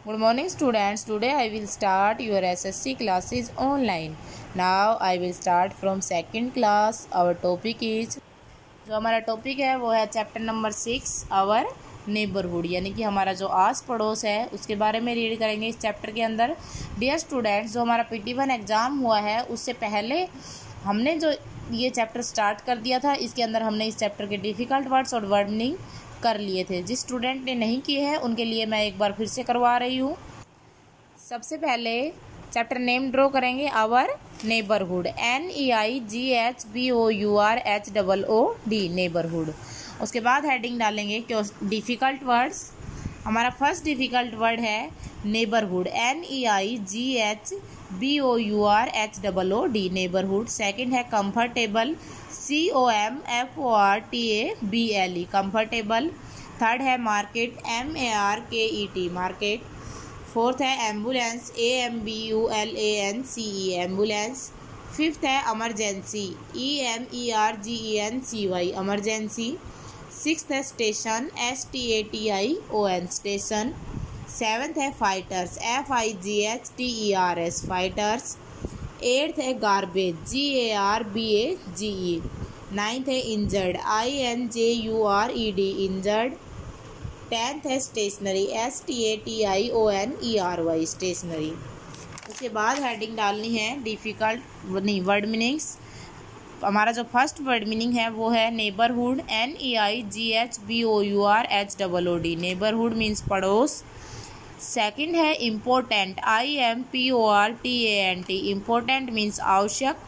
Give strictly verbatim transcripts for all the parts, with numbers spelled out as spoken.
Good morning students. Today I will start your S S C classes online. Now I will start from second class. Our topic is जो हमारा topic है वो है chapter number six our neighbourhood, यानी कि हमारा जो आस पड़ोस है उसके बारे में रीड करेंगे इस चैप्टर के अंदर। डियर स्टूडेंट्स, जो हमारा पी टी वन एग्ज़ाम हुआ है उससे पहले हमने जो ये चैप्टर स्टार्ट कर दिया था, इसके अंदर हमने इस चैप्टर के डिफ़िकल्ट वर्ड्स और वर्ड मीनिंग कर लिए थे। जिस स्टूडेंट ने नहीं किए हैं उनके लिए मैं एक बार फिर से करवा रही हूँ। सबसे पहले चैप्टर नेम ड्रॉ करेंगे, our neighbourhood, N E I G H B O U R H double O D, neighbourhood. उसके बाद हेडिंग डालेंगे क्यों डिफ़िकल्ट वर्ड्स। हमारा फर्स्ट डिफ़िकल्ट वर्ड है neighbourhood, N E I G H B O U R H double O D, neighbourhood. Second है comfortable, C O M F O R T A B L E, comfortable. Third है market, M A R K E T, market. Fourth है ambulance, A M B U L A N C E, ambulance. Fifth है emergency, E M E R G E N C Y, emergency. Sixth है station, S T A T I O N, station. Seventh है fighters, F I G H T E R S, fighters. Eighth है garbage, G A R B A G E. Ninth है injured, I N J U R E D, injured. Tenth है stationery, S T A T I O N E R Y, stationery. उसके बाद heading डालनी है difficult नहीं word meanings. हमारा जो first word meaning है वो है neighbourhood, N E I G H B O U R H double O D, neighbourhood means पड़ोस। सेकंड है important, I M P O R T A N T, important means आवश्यक।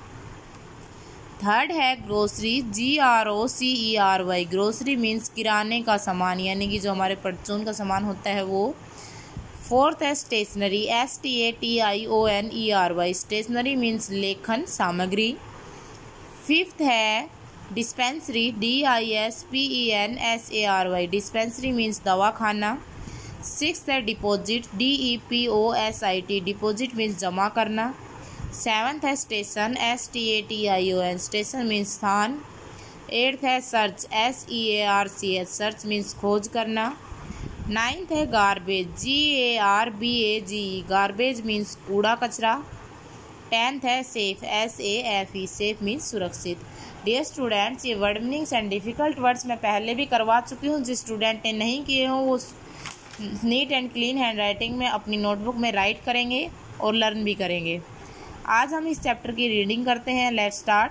Third है grocery, G R O C E R Y, grocery means किराने का सामान, यानी कि जो हमारे परचून का सामान होता है वो। फोर्थ है stationery, S T A T I O N E R Y, stationery means लेखन सामग्री। फिफ्थ है dispensary, D I S P E N S A R Y, dispensary means दवाखाना। सिक्स्थ है deposit, D E P O S I T, deposit means जमा करना। Seventh है station, S T A T I O N, station means स्थान। Eighth है search, S E A R C H, search means खोज करना। Ninth है garbage, G A R B A G E, garbage means कूड़ा कचरा। Tenth है safe, S A F E, safe means सुरक्षित। Dear students, ये word meanings and difficult words मैं पहले भी करवा चुकी हूँ। जिस स्टूडेंट ने नहीं किए हों वो neat and clean handwriting में अपनी नोटबुक में राइट करेंगे और लर्न भी करेंगे। आज हम इस चैप्टर की रीडिंग करते हैं। Let's start.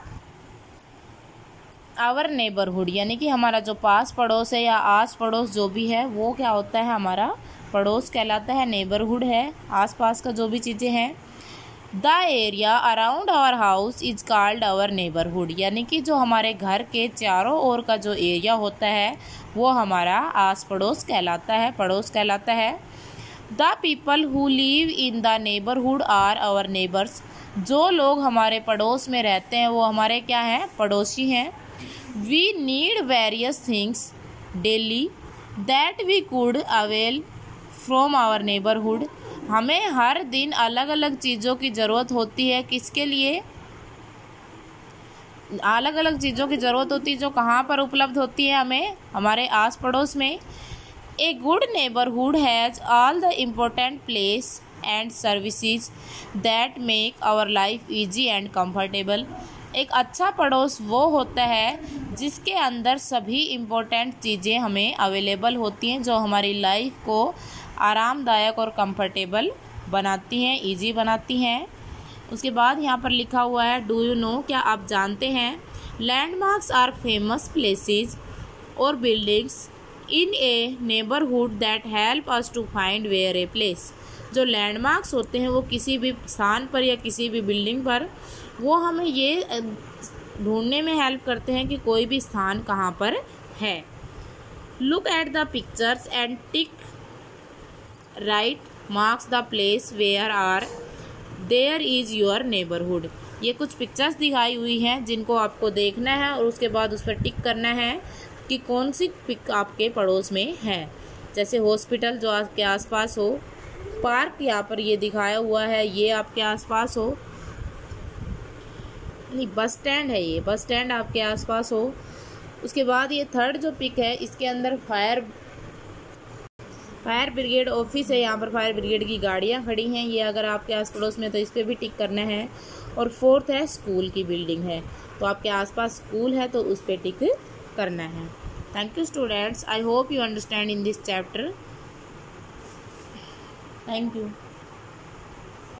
आवर नेबरहुड, यानी कि हमारा जो पास पड़ोस है या आस पड़ोस जो भी है वो क्या होता है, हमारा पड़ोस कहलाता है, नेबरहुड है आस पास का जो भी चीज़ें हैं। The area around our house is called our neighbourhood, यानी कि जो हमारे घर के चारों ओर का जो एरिया होता है वो हमारा आस पड़ोस कहलाता है, पड़ोस कहलाता है। The people who live in the neighbourhood are our neighbours, जो लोग हमारे पड़ोस में रहते हैं वो हमारे क्या हैं, पड़ोसी हैं। We need various things daily that we could avail from our neighbourhood, हमें हर दिन अलग अलग चीज़ों की ज़रूरत होती है, किसके लिए, अलग अलग चीज़ों की ज़रूरत होती है जो कहाँ पर उपलब्ध होती है, हमें हमारे आस पड़ोस में। A good neighbourhood has all the important place and services that make our life easy and comfortable, एक अच्छा पड़ोस वो होता है जिसके अंदर सभी इम्पोर्टेंट चीज़ें हमें अवेलेबल होती हैं जो हमारी लाइफ को आरामदायक और कंफर्टेबल बनाती हैं, इजी बनाती हैं। उसके बाद यहाँ पर लिखा हुआ है डू यू नो, क्या आप जानते हैं, लैंडमार्क्स आर फेमस प्लेसेस और buildings in a neighbourhood that help us to find where a place, जो लैंडमार्क्स होते हैं वो किसी भी स्थान पर या किसी भी बिल्डिंग पर वो हमें ये ढूंढने में हेल्प करते हैं कि कोई भी स्थान कहाँ पर है। Look at the pictures and tick right marks the place where are there is your neighbourhood, ये कुछ पिक्चर्स दिखाई हुई हैं जिनको आपको देखना है और उसके बाद उस पर टिक करना है कि कौन सी पिक आपके पड़ोस में है। जैसे हॉस्पिटल जो आपके आसपास हो, पार्क यहाँ पर ये दिखाया हुआ है ये आपके आसपास हो, नहीं बस स्टैंड है, ये बस स्टैंड आपके आसपास हो। उसके बाद ये थर्ड जो पिक है इसके अंदर फायर फायर ब्रिगेड ऑफिस है, यहाँ पर फायर ब्रिगेड की गाड़ियाँ खड़ी हैं, ये अगर आपके आस पड़ोस में तो इस पर भी टिक करना है। और फोर्थ है स्कूल की बिल्डिंग है, तो आपके आसपास स्कूल है तो उस पर टिक करना है। Thank you students, I hope you understand in this chapter. Thank you.